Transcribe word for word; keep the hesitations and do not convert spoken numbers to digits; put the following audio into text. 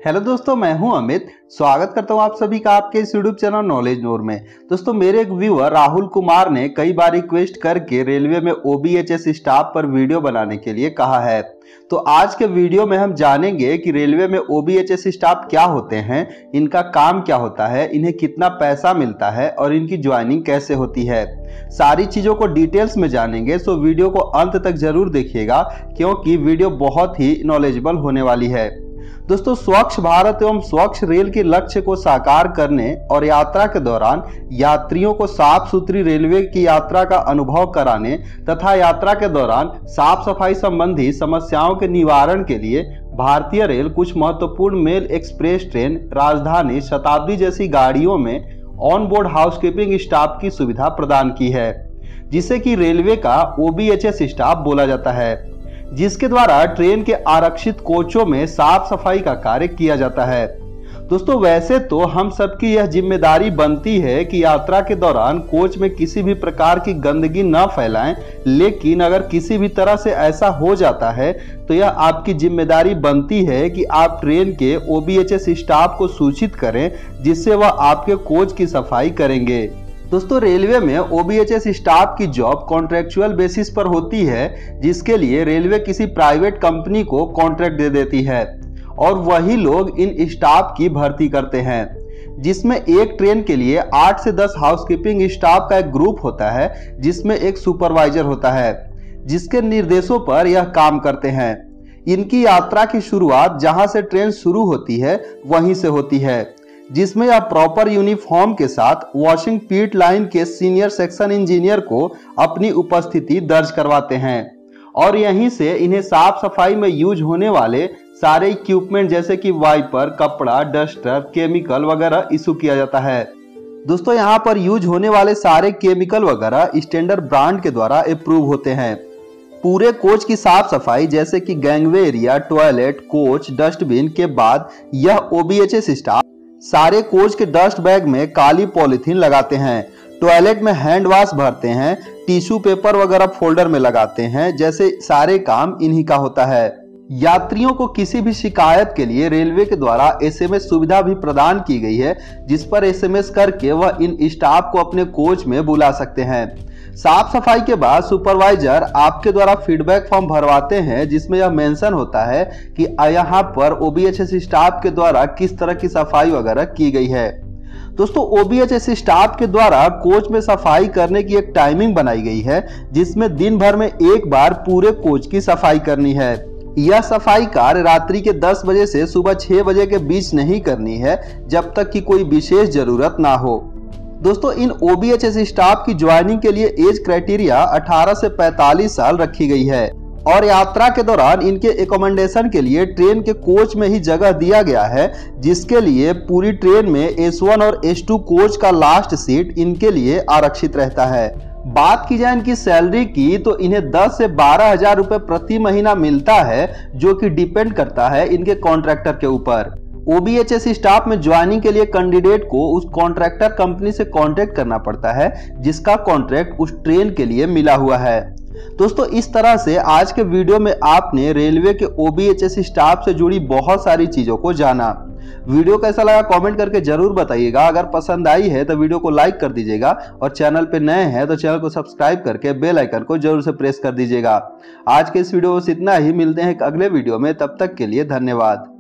Hello दोस्तों, मैं हूं अमित। स्वागत करता हूं आप सभी का आपके इस यूट्यूब चैनल नॉलेज नोर में। दोस्तों, मेरे एक व्यूअर राहुल कुमार ने कई बार रिक्वेस्ट करके रेलवे में ओबीएचएस स्टाफ पर वीडियो बनाने के लिए कहा है। तो आज के वीडियो में हम जानेंगे कि रेलवे में ओबीएचएस स्टाफ क्या होते हैं, इनका काम क्या होता है, इन्हें कितना पैसा मिलता है और इनकी ज्वाइनिंग कैसे होती है। सारी चीजों को डिटेल्स में जानेंगे, सो वीडियो को अंत तक जरूर देखिएगा क्योंकि वीडियो बहुत ही नॉलेजेबल होने वाली है। दोस्तों, स्वच्छ भारत एवं स्वच्छ रेल के लक्ष्य को साकार करने और यात्रा के दौरान यात्रियों को साफ सुथरी रेलवे की यात्रा का अनुभव कराने तथा यात्रा के दौरान साफ सफाई संबंधी समस्याओं के निवारण के लिए भारतीय रेल कुछ महत्वपूर्ण मेल एक्सप्रेस ट्रेन, राजधानी, शताब्दी जैसी गाड़ियों में ऑन बोर्ड हाउसकीपिंग स्टाफ की सुविधा प्रदान की है, जिसे कि रेलवे का ओबीएचएस स्टाफ बोला जाता है, जिसके द्वारा ट्रेन के आरक्षित कोचों में साफ सफाई का कार्य किया जाता है। दोस्तों, वैसे तो हम सबकी यह जिम्मेदारी बनती है कि यात्रा के दौरान कोच में किसी भी प्रकार की गंदगी न फैलाएं, लेकिन अगर किसी भी तरह से ऐसा हो जाता है तो यह आपकी जिम्मेदारी बनती है कि आप ट्रेन के ओबीएचएस स्टाफ को सूचित करें, जिससे वह आपके कोच की सफाई करेंगे। दोस्तों, रेलवे में ओबीएचएस स्टाफ की जॉब कॉन्ट्रेक्चुअल बेसिस पर होती है, जिसके लिए रेलवे किसी प्राइवेट कंपनी को कॉन्ट्रैक्ट दे देती है और वही लोग इन स्टाफ की भर्ती करते हैं, जिसमें एक ट्रेन के लिए आठ से दस हाउसकीपिंग स्टाफ का एक ग्रुप होता है, जिसमें एक सुपरवाइजर होता है, जिसके निर्देशों पर यह काम करते हैं। इनकी यात्रा की शुरुआत जहां से ट्रेन शुरू होती है वहीं से होती है, जिसमें आप प्रॉपर यूनिफॉर्म के साथ वॉशिंग पीट लाइन के सीनियर सेक्शन इंजीनियर को अपनी उपस्थिति दर्ज करवाते हैं और यहीं से इन्हें साफ सफाई में यूज होने वाले सारे इक्विपमेंट जैसे कि वाइपर, कपड़ा, डस्टर, केमिकल वगैरह इशू किया जाता है। दोस्तों, यहाँ पर यूज होने वाले सारे केमिकल वगैरह स्टैंडर्ड ब्रांड के द्वारा अप्रूव होते हैं। पूरे कोच की साफ सफाई जैसे कि gangway area, toilet, coach, dustbin के बाद यह ओबीएचएस स्टाफ सारे कोच के डस्ट बैग में काली पॉलीथीन लगाते हैं, टॉयलेट में हैंड वॉश भरते हैं, टिश्यू पेपर वगैरह फोल्डर में लगाते हैं। जैसे सारे काम इन्हीं का होता है। यात्रियों को किसी भी शिकायत के लिए रेलवे के द्वारा एसएमएस सुविधा भी प्रदान की गई है, जिस पर एसएमएस करके वह इन स्टाफ को अपने कोच में बुला सकते हैं। साफ सफाई के बाद सुपरवाइजर आपके द्वारा फीडबैक फॉर्म भरवाते हैं, जिसमें यह मेंशन होता है कि यहाँ पर ओबीएचएस स्टाफ के द्वारा किस तरह की सफाई वगैरह की गई है। दोस्तों, ओबीएचएस स्टाफ के द्वारा कोच में सफाई करने की एक टाइमिंग बनाई गई है, जिसमें दिन भर में एक बार पूरे कोच की सफाई करनी है। यह सफाई कार्य रात्रि के दस बजे से सुबह छह बजे के बीच नहीं करनी है, जब तक कि कोई विशेष जरूरत ना हो। दोस्तों, इन ओबीएचएस स्टाफ की ज्वाइनिंग के लिए एज क्राइटेरिया अठारह से पैंतालीस साल रखी गई है और यात्रा के दौरान इनके एकोमोडेशन के लिए ट्रेन के कोच में ही जगह दिया गया है, जिसके लिए पूरी ट्रेन में एस वन और एस टू कोच का लास्ट सीट इनके लिए आरक्षित रहता है। बात की जाए इनकी सैलरी की तो इन्हें दस से बारह हजार रुपए प्रति महीना मिलता है, जो कि डिपेंड करता है इनके कॉन्ट्रैक्टर के ऊपर। ओबीएचएस स्टाफ में ज्वाइनिंग के लिए कैंडिडेट को उस कॉन्ट्रैक्टर कंपनी से कांटेक्ट करना पड़ता है, जिसका कॉन्ट्रैक्ट उस ट्रेन के लिए मिला हुआ है। दोस्तों, इस तरह से आज के वीडियो में आपने रेलवे के ओबीएचएस स्टाफ से जुड़ी बहुत सारी चीजों को जाना। वीडियो कैसा लगा कमेंट करके जरूर बताइएगा। अगर पसंद आई है तो वीडियो को लाइक कर दीजिएगा और चैनल पे नए हैं तो चैनल को सब्सक्राइब करके बेल आइकन को जरूर से प्रेस कर दीजिएगा। आज के इस वीडियो में इतना ही, मिलते हैं एक अगले वीडियो में, तब तक के लिए धन्यवाद।